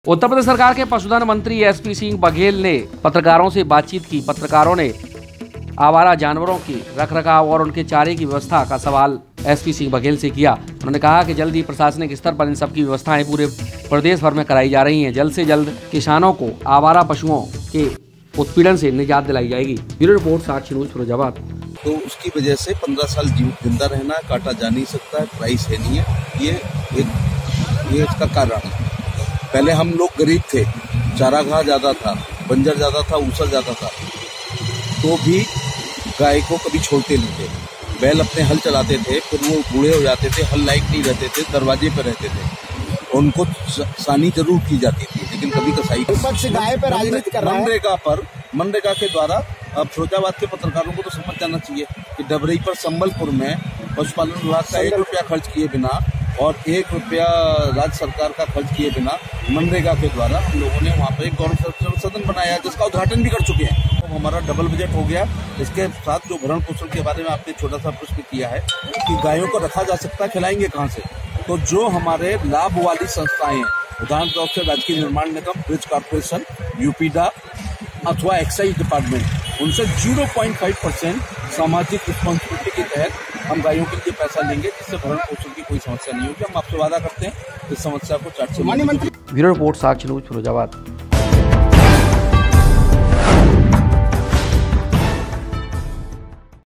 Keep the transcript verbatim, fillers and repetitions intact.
उत्तर प्रदेश सरकार के पशुधन मंत्री एसपी सिंह बघेल ने पत्रकारों से बातचीत की। पत्रकारों ने आवारा जानवरों के रखरखाव और उनके चारे की व्यवस्था का सवाल एसपी सिंह बघेल से किया। उन्होंने कहा कि जल्द ही प्रशासनिक स्तर पर इन सबकी व्यवस्थाएं पूरे प्रदेश भर में कराई जा रही हैं। जल्द से जल्द किसानों को आवारा पशुओं के उत्पीड़न से निजात दिलाई जाएगी। Bureau report, Sakshi news, Firozabad. तो उसकी वजह से पंद्रह साल जिंदा रहना, काटा जा नहीं सकता है, प्राइस है नहीं है, ये एक ये इसका कारण है। पहले हम लोग गरीब थे, चारागाह ज्यादा था, बंजर ज्यादा था, ऊसर ज्यादा था, तो भी गाय को कभी छोड़ते नहीं थे। बैल अपने हल चलाते थे, फिर वो बूढ़े हो जाते थे, हल लायक नहीं रहते थे, दरवाजे पर रहते थे, उनको सानी जरूर की जाती थी, लेकिन कभी कसाई गाय पर राजनीति कर रहा है। मनरेगा पर मनरेगा के द्वारा अब फिरोजाबाद के पत्रकारों को तो समझ जाना चाहिए कि डबरई पर संबलपुर में पशुपालन विभाग का एक रुपया खर्च किए बिना और एक रुपया राज्य सरकार का खर्च किए बिना मनरेगा के द्वारा हम लोगों ने वहाँ पे एक गौरव सदन बनाया, जिसका उद्घाटन भी कर चुके हैं। तो हमारा डबल बजट हो गया। इसके साथ जो भरण पोषण के बारे में आपने छोटा सा प्रश्न किया है कि गायों को रखा जा सकता है, खिलाएंगे कहाँ से? तो जो हमारे लाभ वाली संस्थाएं हैं, उदाहरण के तौर से राजकीय निर्माण निगम, ब्रिज कॉर्पोरेशन, यूपीडा अथवा एक्साइज डिपार्टमेंट, उनसे ज़ीरो पॉइंट फाइव परसेंट सामाजिक रिस्पॉन्सिबिलिटी के तहत हम गायों के लिए पैसा लेंगे, जिससे भरण पोषण की कोई समस्या नहीं होगी। हम आपसे वादा करते हैं इस समस्या को चाट से। Bureau report, Sakshi news, Firozabad.